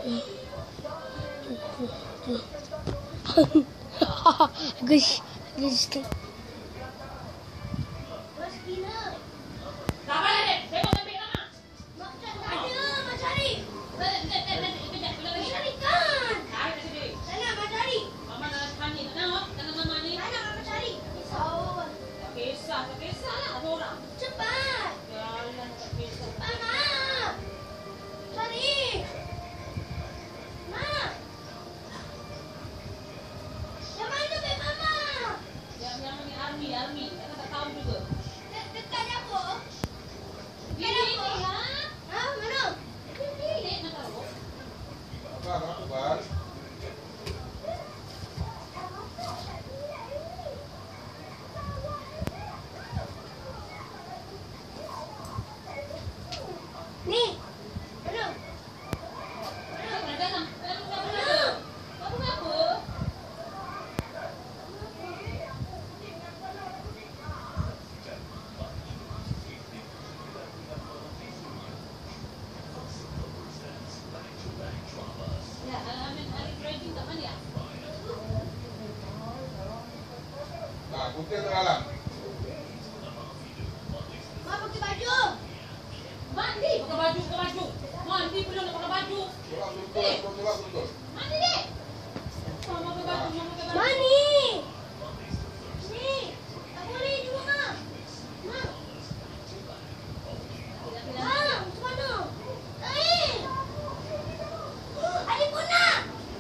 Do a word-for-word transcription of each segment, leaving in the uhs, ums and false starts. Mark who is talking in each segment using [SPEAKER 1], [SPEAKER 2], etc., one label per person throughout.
[SPEAKER 1] Guys, guys, guys.
[SPEAKER 2] Putih atau alam?
[SPEAKER 3] Mak pakai baju. Mandi pakai baju, pakai baju. Mandi pun nak pakai baju.
[SPEAKER 2] Tolak betul, tolak betul.
[SPEAKER 3] Mandi dek. Mama pakai baju, mama pakai baju. Mandi. Ni, tak boleh juga mak. Mak. Mak, macam mana? Eh. Adik pun nak.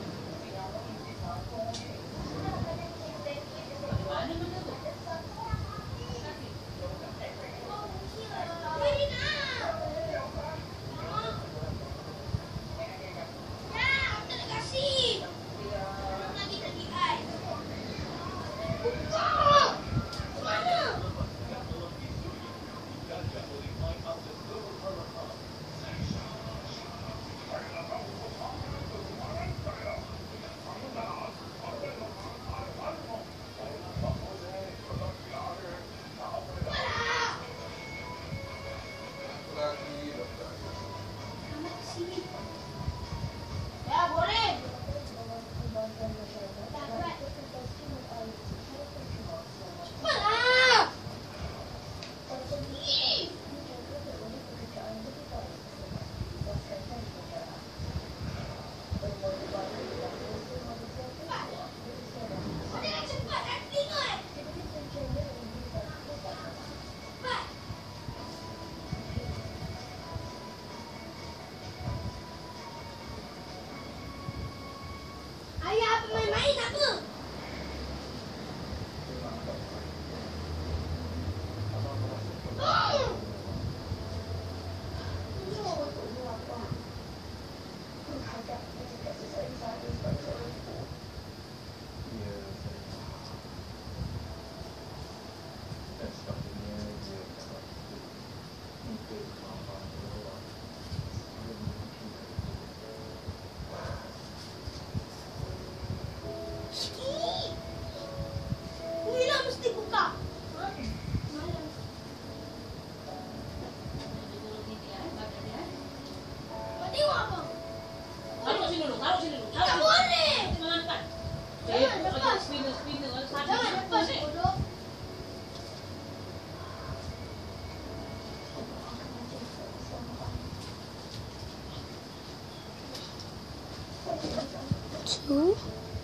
[SPEAKER 1] Two.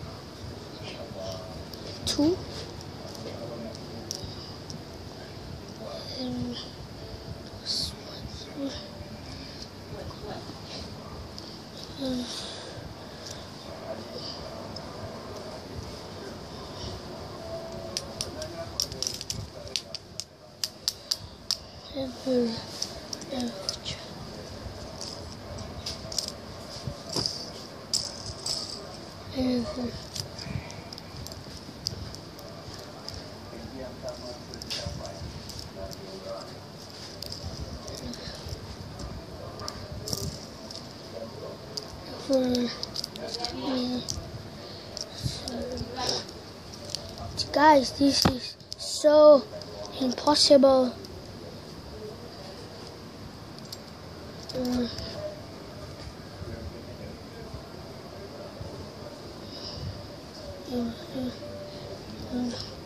[SPEAKER 1] Two. And this one. Um, ever, ever. Ever. For me. Guys, this is so impossible. Uh, uh, uh, uh,